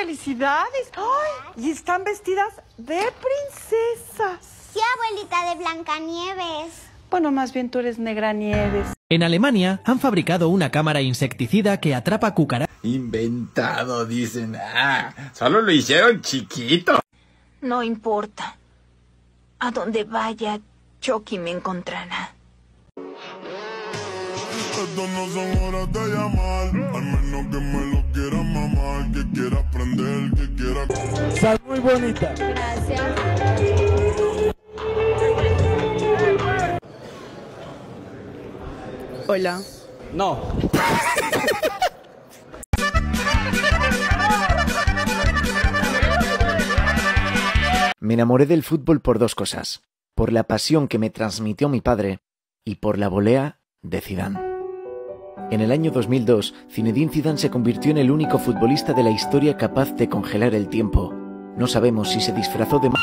felicidades. ¡Ay! Y están vestidas de princesas. Sí, abuelita, de Blancanieves. Bueno, más bien tú eres Negranieves. En Alemania han fabricado una cámara insecticida que atrapa cucarachas. Inventado, dicen. Solo lo hicieron chiquito. No importa. A donde vaya, Chucky me encontrará. Esto no son horas de llamar, al menos que me lo quiera mamar, que quiera aprender, que quiera... Estás muy bonita. Gracias. Hola. No. Me enamoré del fútbol por dos cosas. Por la pasión que me transmitió mi padre y por la volea de Zidane. En el año 2002, Zinedine Zidane se convirtió en el único futbolista de la historia capaz de congelar el tiempo. No sabemos si se disfrazó de...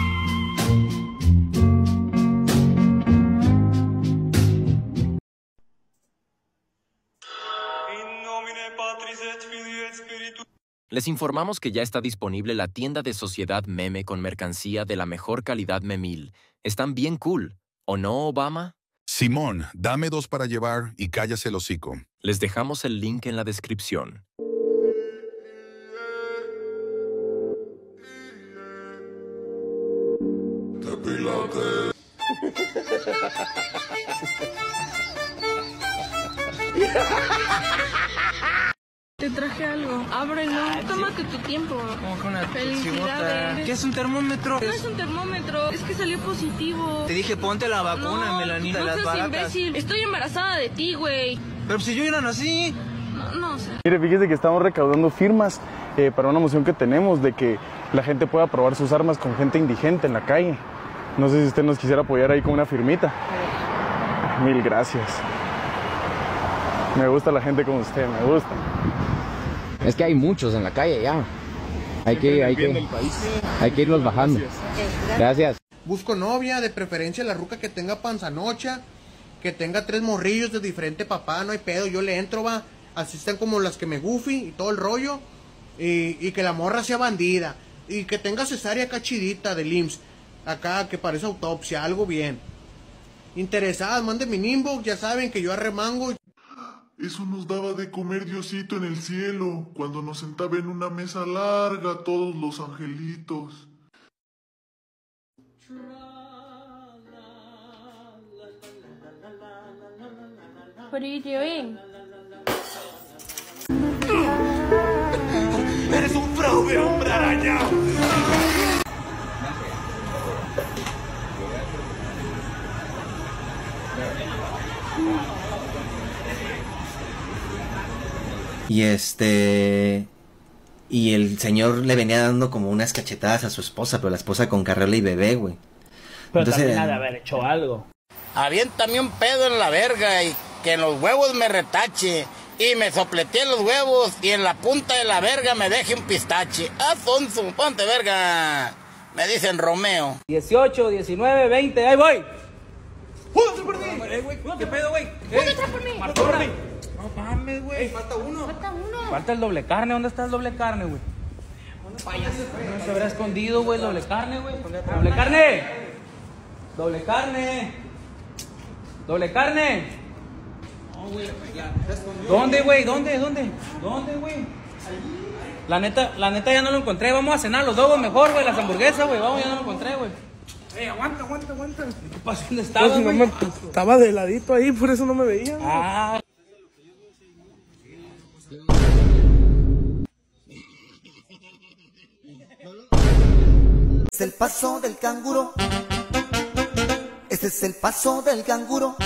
Les informamos que ya está disponible la tienda de Sociedad Meme con mercancía de la mejor calidad memil. Están bien cool, ¿o no, Obama? Simón, dame 2 para llevar y cállase el hocico. Les dejamos el link en la descripción. Te traje algo. Ábrelo. Tómate tu tiempo. Como con una Felicidades. ¿Qué es un termómetro? No es un termómetro. Es que salió positivo. Te dije ponte la vacuna, Melanita, de no las seas baratas. imbécil. Estoy embarazada de ti, güey. Pero si yo ya nací. No sé. Mire, fíjese que estamos recaudando firmas para una moción que tenemos de que la gente pueda probar sus armas con gente indigente en la calle. No sé si usted nos quisiera apoyar ahí con una firmita. Mil gracias. Me gusta la gente como usted, me gusta. Es que hay muchos en la calle ya. Hay que irlos bajando. Gracias. Busco novia, de preferencia la ruca que tenga panzanocha, que tenga 3 morrillos de diferente papá, no hay pedo, yo le entro, va. Así están como las que me goofy y todo el rollo. Y que la morra sea bandida. Y que tenga cesárea cachidita del IMSS. Acá, que parece autopsia, algo bien. Interesadas, manden mi inbox, ya saben que yo arremango. Eso nos daba de comer Diosito en el cielo, cuando nos sentaba en una mesa larga todos los angelitos. What are you doing? ¡Eres un fraude, hombre araña! Y el señor le venía dando como unas cachetadas a su esposa, pero la esposa con carriola y bebé, güey. Pero entonces, también ha de haber hecho algo. Aviéntame un pedo en la verga y que en los huevos me retache. Y me sopleteé los huevos y en la punta de la verga me deje un pistache. ¡Afonso, ponte verga! Me dicen Romeo. 18, 19, 20, ahí voy. ¡Júdate por mí! ¿Qué pedo, güey? ¡Júdate por mí! ¡Marcó por mí! No mames, güey. Falta uno. Falta el doble carne. ¿Dónde está el doble carne, güey? No se habrá escondido, güey, el doble carne, güey. ¡Doble carne! ¡Doble carne! ¡Doble carne! No, güey, ¿dónde, güey? ¿Dónde, güey? La neta ya no lo encontré. Vamos a cenar los dos mejor, güey. Las hamburguesas, güey. Vamos, ya no lo encontré, güey. Aguanta. ¿Qué pasó? ¿Dónde estaba, Pues, güey? no estaba de ladito ahí, por eso no me veía. Ah. Es el paso del canguro. Ese es el paso del canguro.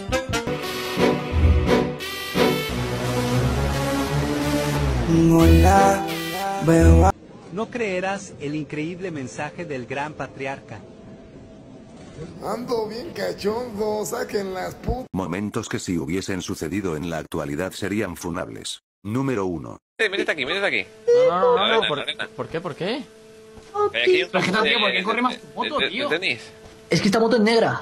Hola, beba. No creerás el increíble mensaje del gran patriarca. Ando bien cachondo, saquen las putas. Momentos que si hubiesen sucedido en la actualidad serían funables. Número 1. Métete aquí. No, ¿por qué? ¿Por qué tanto tiempo? ¿Por qué corre más tu moto, tío? ¿Entendís? Es que esta moto es negra.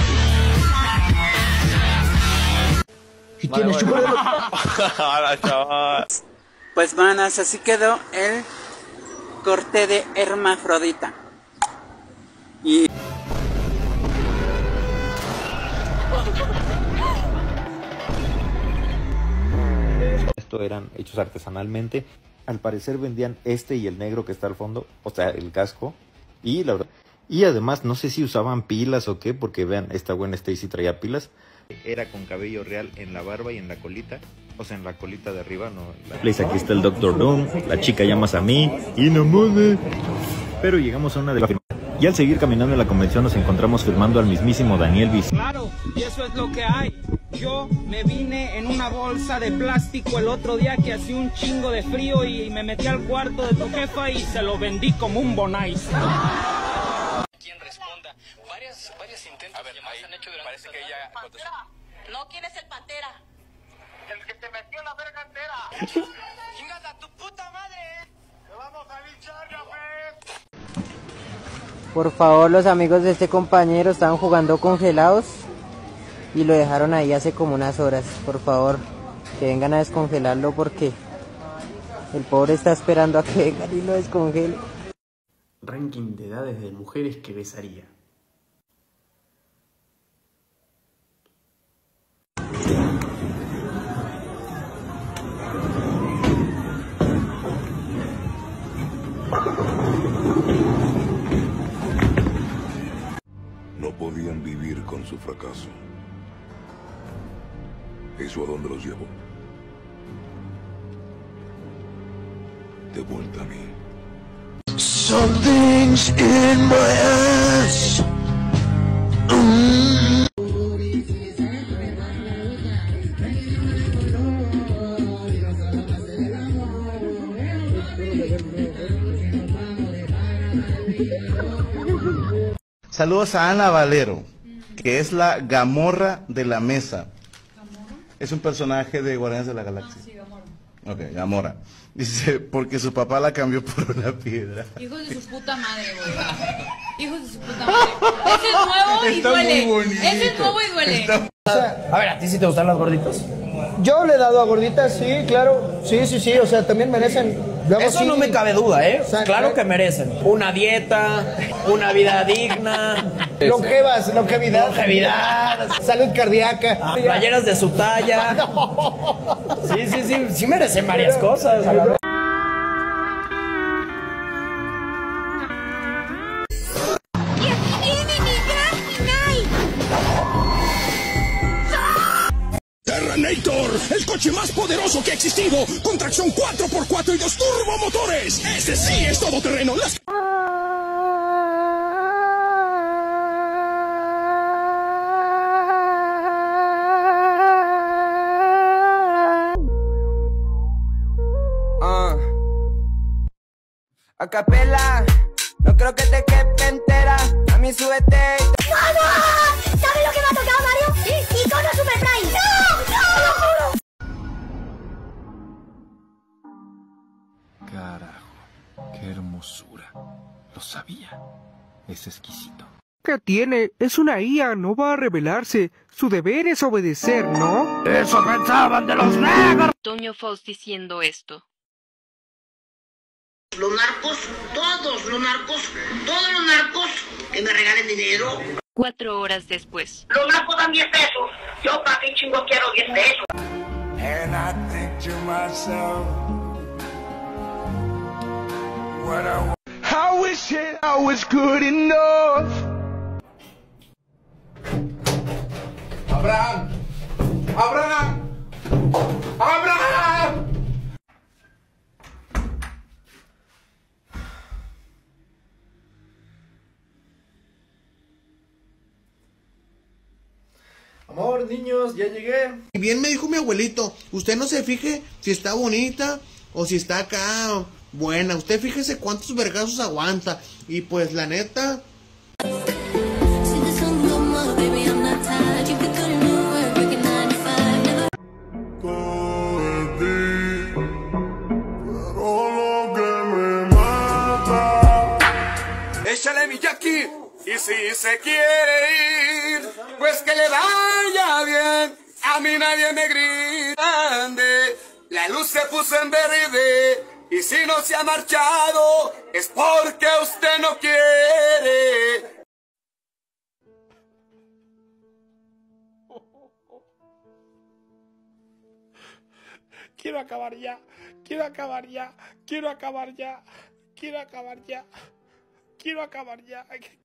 Y tienes chocolate. Hola, chaval. Pues manas, así quedó el corté de hermafrodita. Y... Esto eran hechos artesanalmente. Al parecer vendían este y el negro que está al fondo, o sea, el casco. Y la verdad, y además no sé si usaban pilas o qué, porque vean, esta buena Stacy traía pilas. Era con cabello real en la barba y en la colita, o sea, en la colita de arriba, no. Aquí está el Dr. Doom, la chica llamas a mí y no mueve. Pero llegamos a una de las... Y al seguir caminando en la convención nos encontramos firmando al mismísimo Daniel Bici. Claro, y eso es lo que hay. Yo me vine en una bolsa de plástico el otro día que hacía un chingo de frío y me metí al cuarto de tu jefa y se lo vendí como un bonais. ¿Quién responda? Varios intentos de llamadas se han hecho durante parece que ella... No, ¿quién es el pantera? El que te metió la verga entera. ¡Chingas a tu puta madre! ¡Te vamos a linchar, Jafet! Por favor, los amigos de este compañero estaban jugando congelados y lo dejaron ahí hace como unas horas. Por favor, que vengan a descongelarlo porque el pobre está esperando a que vengan y lo descongelen. Ranking de edades de mujeres que besaría. No podían vivir con su fracaso. ¿Eso a dónde los llevó? De vuelta a mí. Something's in my ass. Saludos a Ana Valero, que es la Gamorra de la mesa. Es un personaje de Guardianes de la Galaxia. Sí, Gamora. Ok, Gamora. Dice, porque su papá la cambió por una piedra. Hijos de su puta madre, güey. Hijos de su puta madre. Ese es nuevo y duele. Ese es nuevo y duele. A ver, ¿a ti sí te gustan las gorditas? Yo le he dado a gorditas, sí, claro. Sí, o sea, también merecen. Eso sí, no me cabe duda, ¿eh? Claro que merecen. Una dieta, una vida digna. Longevidad, salud cardíaca. Playeras de su talla. No. Sí merecen varias cosas. Terranator, el coche más poderoso que ha existido, con tracción 4x4 y 2 turbomotores. Este sí es todoterreno. A capela, no creo que te quepe entera. A mí súbete. ¡Vamos! ¿Sabes lo que me ha tocado, Mario? Sí. Icono Super Prime. ¡No! ¡Lo juro! Carajo, qué hermosura. Lo sabía. Es exquisito. ¿Qué tiene? Es una IA, no va a rebelarse. Su deber es obedecer, ¿no? ¡Eso pensaban de los negros! Toño Faust diciendo esto. Los narcos, todos los narcos que me regalen dinero. 4 horas después. Los narcos dan 10 pesos. Yo para qué chingo quiero 10 pesos. And I think to myself, what I wish it I was good enough. Abraham, Abraham, Abraham. Amor, niños, ya llegué. Y bien me dijo mi abuelito, usted no se fije si está bonita o si está acá buena. Usted fíjese cuántos vergazos aguanta. Y pues la neta... Échale mi Jackie. Y si se quiere ir, pues que le vaya bien. A mí nadie me grita. La luz se puso en verde Y si no se ha marchado, es porque usted no quiere. Quiero acabar ya, quiero acabar ya, quiero acabar ya, quiero acabar ya, quiero acabar ya.